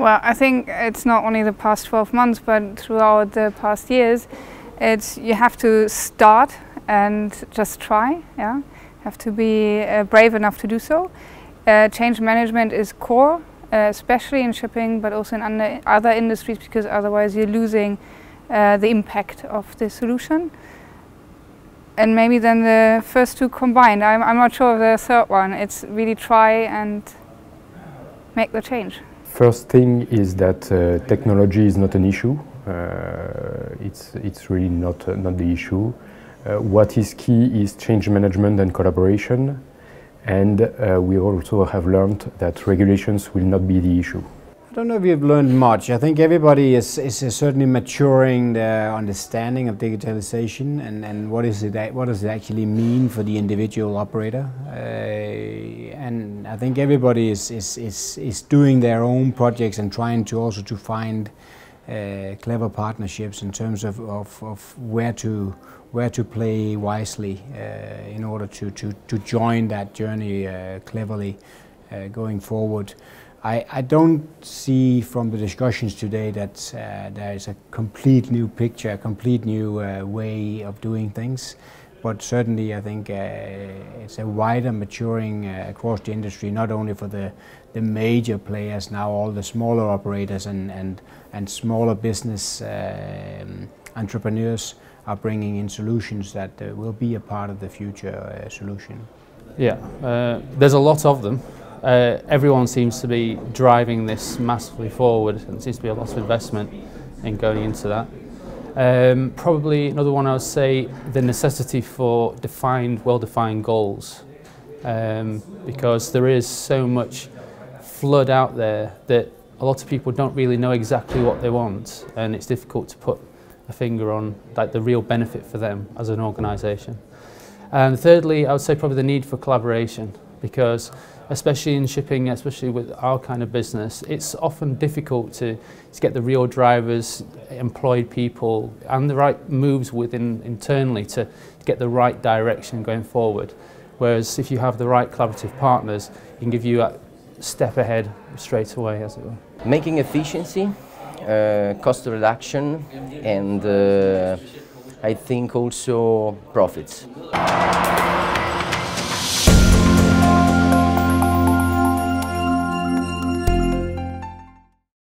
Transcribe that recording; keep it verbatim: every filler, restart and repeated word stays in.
Well, I think it's not only the past twelve months, but throughout the past years, it's you have to start and just try. Yeah, have to be uh, brave enough to do so. Uh, change management is core, uh, especially in shipping, but also in under other industries, because otherwise you're losing uh, the impact of the solution. And maybe then the first two combined. I'm, I'm not sure of the third one. It's really try and make the change. First thing is that uh, technology is not an issue. Uh, it's it's really not uh, not the issue. Uh, what is key is change management and collaboration, and uh, we also have learned that regulations will not be the issue. I don't know if you've learned much. I think everybody is, is, is certainly maturing their understanding of digitalization and, and what is it what does it actually mean for the individual operator. Uh, and I think everybody is, is, is, is doing their own projects and trying to also to find uh, clever partnerships in terms of, of, of where to where to play wisely uh, in order to, to, to join that journey uh, cleverly uh, going forward. I, I don't see from the discussions today that uh, there is a complete new picture, a complete new uh, way of doing things, but certainly I think uh, it's a wider maturing uh, across the industry, not only for the, the major players, now all the smaller operators and, and, and smaller business uh, entrepreneurs are bringing in solutions that uh, will be a part of the future uh, solution. Yeah, uh, there's a lot of them. Uh, everyone seems to be driving this massively forward, and there seems to be a lot of investment in going into that. Um, probably another one I would say, the necessity for defined, well-defined goals, um, because there is so much flood out there that a lot of people don't really know exactly what they want, and it's difficult to put a finger on like the real benefit for them as an organisation. And thirdly, I would say probably the need for collaboration, because especially in shipping, especially with our kind of business, it's often difficult to, to get the real drivers, employed people, and the right moves within internally to, to get the right direction going forward. Whereas if you have the right collaborative partners, it can give you a step ahead straight away, as it were. Making efficiency, uh, cost reduction, and uh, I think also profits.